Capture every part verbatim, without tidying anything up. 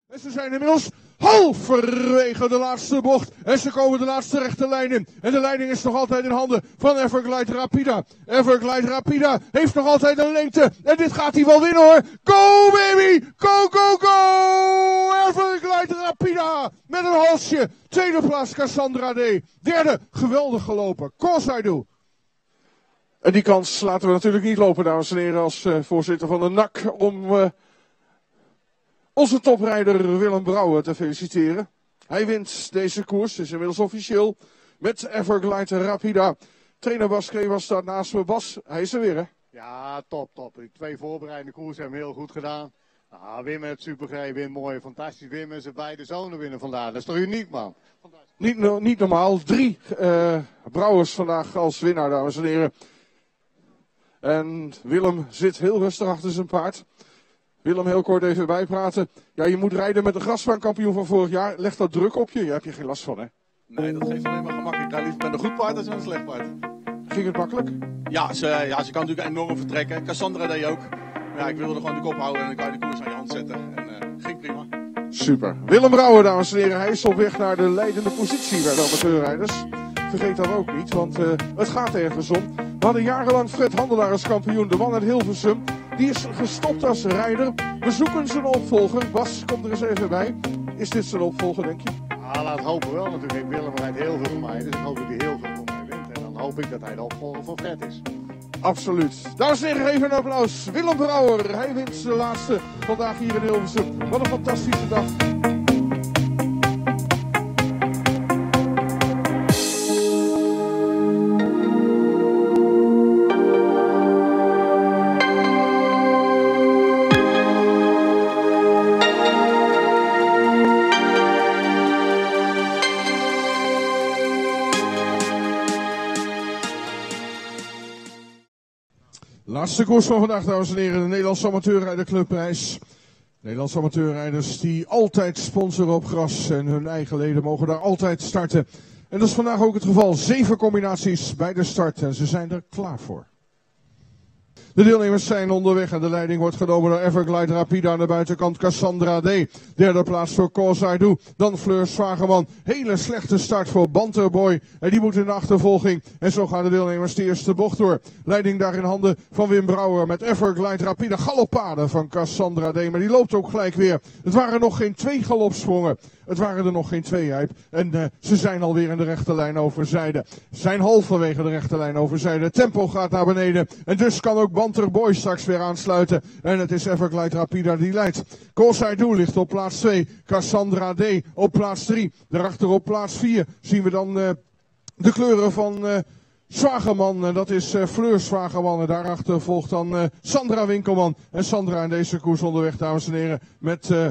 En ze zijn inmiddels halverwege de laatste bocht. En ze komen de laatste rechte lijn in. En de leiding is nog altijd in handen van Everglide Rapida. Everglide Rapida heeft nog altijd een lengte. En dit gaat hij wel winnen hoor. Go baby! Go, go, go! Everglide Rapida met een halsje. Tweede plaats Cassandra D. Derde, geweldig gelopen. Course I Do. En die kans laten we natuurlijk niet lopen, dames en heren, als uh, voorzitter van de N A C, om uh, onze toprijder Willem Brouwer te feliciteren. Hij wint deze koers, is inmiddels officieel, met Everglide Rapida. Trainer Bas Kree staat naast me. Bas, hij is er weer hè? Ja, top, top. Die twee voorbereidende koersen hebben heel goed gedaan. Nou, Wim heeft super gereden, Wim mooi, fantastisch. Wim en zijn beide zonen winnen vandaag. Dat is toch uniek, man? Niet, no niet normaal. Drie uh, Brouwers vandaag als winnaar, dames en heren. En Willem zit heel rustig achter zijn paard. Willem, heel kort even bijpraten. Ja, je moet rijden met de grasbaankampioen van vorig jaar. Leg dat druk op je? Daar heb je geen last van, hè? Nee, dat geeft alleen maar gemak. Ik ga liever met een goed paard dan met een slecht paard. Ging het makkelijk? Ja, ze, ja, ze kan natuurlijk enorm vertrekken. Cassandra deed ook. Maar ja, ik wilde er gewoon de kop houden en ik wou de koers aan je hand zetten. En uh, ging prima. Super. Willem Brouwer, dames en heren. Hij is op weg naar de leidende positie bij de amateurrijders. Vergeet dat ook niet, want uh, het gaat ergens om. We hadden jarenlang Fred Handelaar als kampioen, de man uit Hilversum. Die is gestopt als rijder. We zoeken zijn opvolger. Bas, kom er eens even bij. Is dit zijn opvolger, denk je? Ah, laat hopen wel natuurlijk. Willem rijdt heel veel voor mij, dus ik hoop dat hij heel veel voor mij wint. En dan hoop ik dat hij de opvolger van Fred is. Absoluut. Dames en heren, even een applaus. Willem Brouwer, hij wint de laatste vandaag hier in Hilversum. Wat een fantastische dag. Laatste koers van vandaag, dames en heren, de Nederlandse Amateurrijderclubprijs. Nederlandse amateurrijders die altijd sponsoren op gras en hun eigen leden mogen daar altijd starten. En dat is vandaag ook het geval. Zeven combinaties bij de start en ze zijn er klaar voor. De deelnemers zijn onderweg en de leiding wordt genomen door Everglide Rapida aan de buitenkant Cassandra D. Derde plaats voor Course I Do. Dan Fleur Zwageman. Hele slechte start voor Banterboy. En die moet in de achtervolging. En zo gaan de deelnemers de eerste bocht door. Leiding daar in handen van Wim Brouwer met Everglide Rapida. Galopade van Cassandra D. Maar die loopt ook gelijk weer. Het waren nog geen twee galopsprongen. Het waren er nog geen twee, Jijp. En uh, ze zijn alweer in de rechte lijn overzijde. Zijn halverwege de rechte lijn overzijde. Het tempo gaat naar beneden. En dus kan ook Banterboy straks weer aansluiten. En het is Everglide Rapida die leidt. Course I Do ligt op plaats twee. Cassandra D op plaats drie. Daarachter op plaats vier zien we dan uh, de kleuren van Uh, Zwageman, en dat is uh, Fleur Zwageman. En daarachter volgt dan uh, Sandra Winkelman. En Sandra in deze koers onderweg, dames en heren, met Uh,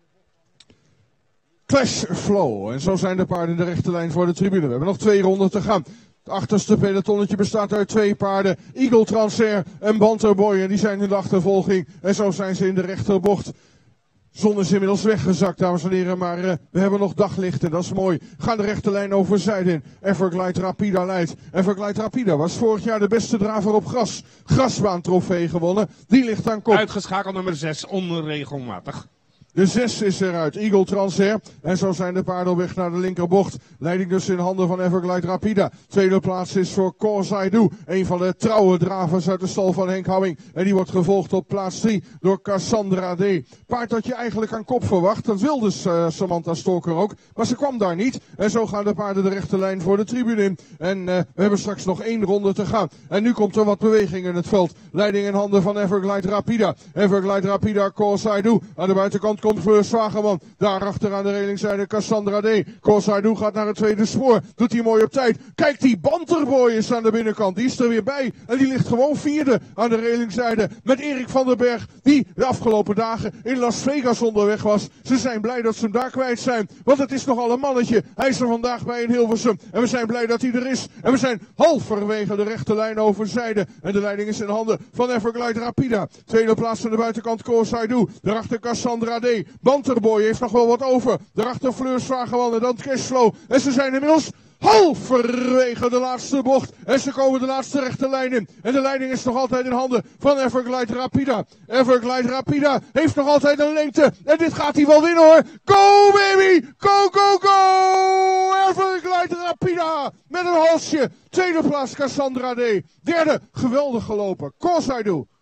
Clash Flow. En zo zijn de paarden in de rechte lijn voor de tribune. We hebben nog twee ronden te gaan. Het achterste pelotonnetje bestaat uit twee paarden. Eagle Transfer en Banterboy. En die zijn in de achtervolging. En zo zijn ze in de rechterbocht. Zon is inmiddels weggezakt, dames en heren. Maar uh, we hebben nog daglicht en dat is mooi. Gaan de rechte lijn over zijde in. Everglide Rapida leidt. Everglide Rapida was vorig jaar de beste draver op gras. Grasbaantrofee gewonnen. Die ligt aan kop. Uitgeschakeld nummer zes, onregelmatig. De zes is eruit, Eagle Transfer. En zo zijn de paarden op weg naar de linkerbocht. Leiding dus in handen van Everglide Rapida. Tweede plaats is voor Course I Do. Een van de trouwe dravers uit de stal van Henk Hamming. En die wordt gevolgd op plaats drie door Cassandra D. Paard dat je eigenlijk aan kop verwacht. Dat wilde uh, Samantha Stalker ook. Maar ze kwam daar niet. En zo gaan de paarden de rechte lijn voor de tribune in. En uh, we hebben straks nog één ronde te gaan. En nu komt er wat beweging in het veld. Leiding in handen van Everglide Rapida. Everglide Rapida, Course I Do. Aan de buitenkant komt Fleur Zwageman. Daarachter aan de relingzijde Cassandra D. Course I Do gaat naar het tweede spoor. Doet hij mooi op tijd. Kijk, die Banterboy is aan de binnenkant. Die is er weer bij. En die ligt gewoon vierde aan de relingzijde. Met Erik van den Berg. Die de afgelopen dagen in Las Vegas onderweg was. Ze zijn blij dat ze hem daar kwijt zijn. Want het is nogal een mannetje. Hij is er vandaag bij in Hilversum. En we zijn blij dat hij er is. En we zijn halverwege de rechte lijn overzijde. En de leiding is in handen van Everglide Rapida. Tweede plaats aan de buitenkant Course I Do. Daarachter Cassandra D. Banterboy heeft nog wel wat over. Daarachter Fleur Zwageman en dan Cashflow. En ze zijn inmiddels halverwege de laatste bocht. En ze komen de laatste rechte lijn in. En de leiding is nog altijd in handen van Everglide Rapida. Everglide Rapida heeft nog altijd een lengte. En dit gaat hij wel winnen hoor. Go baby! Go, go, go! Everglide Rapida met een halsje. Tweede plaats Cassandra D. Derde, geweldig gelopen. Course I Do.